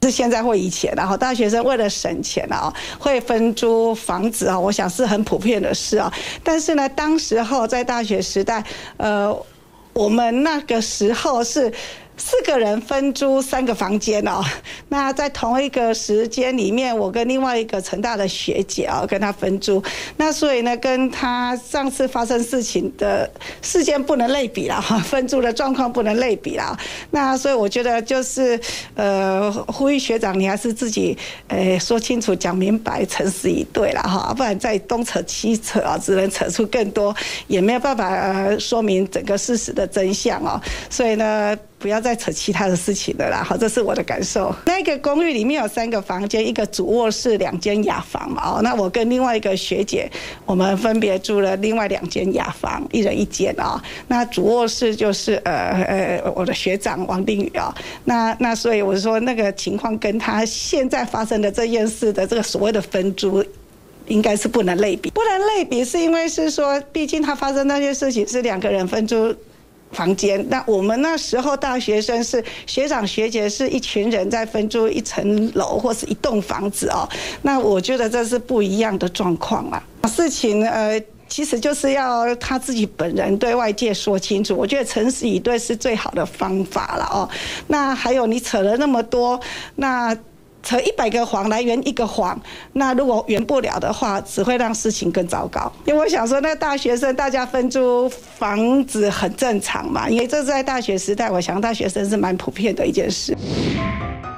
是现在或以前，然后大学生为了省钱啊，会分租房子啊，我想是很普遍的事啊。但是呢，当时候在大学时代，我们那个时候是4个人分租3个房间哦，那在同一个时间里面，我跟另外一个成大的学姐哦，跟她分租，那所以呢，跟她上次发生事情的事件不能类比啦，分租的状况不能类比啦。那所以我觉得就是呼吁学长，你还是自己说清楚、讲明白、诚实以对啦哈，不然再东扯西扯啊，只能扯出更多，也没有办法说明整个事实的真相哦。所以呢，不要再扯其他的事情了啦，好，这是我的感受。那个公寓里面有3个房间，一个主卧室，2间雅房嘛，哦，那我跟另外一个学姐，我们分别住了另外2间雅房，一人1间哦。那主卧室就是我的学长王定宇哦，那所以我说那个情况跟他现在发生的这件事的这个所谓的分租，应该是不能类比。不能类比是因为是说，毕竟他发生那些事情是2个人分租房间，那我们那时候大学生是学长学姐是一群人在分租1层楼或是1栋房子哦，那我觉得这是不一样的状况啊。事情其实就是要他自己本人对外界说清楚，我觉得诚实以对是最好的方法了哦。那还有你扯了那么多，那扯100个谎来圆1个谎，那如果圆不了的话，只会让事情更糟糕。因为我想说，那大学生大家分租房子很正常嘛，因为这是在大学时代，我想大学生是蛮普遍的一件事。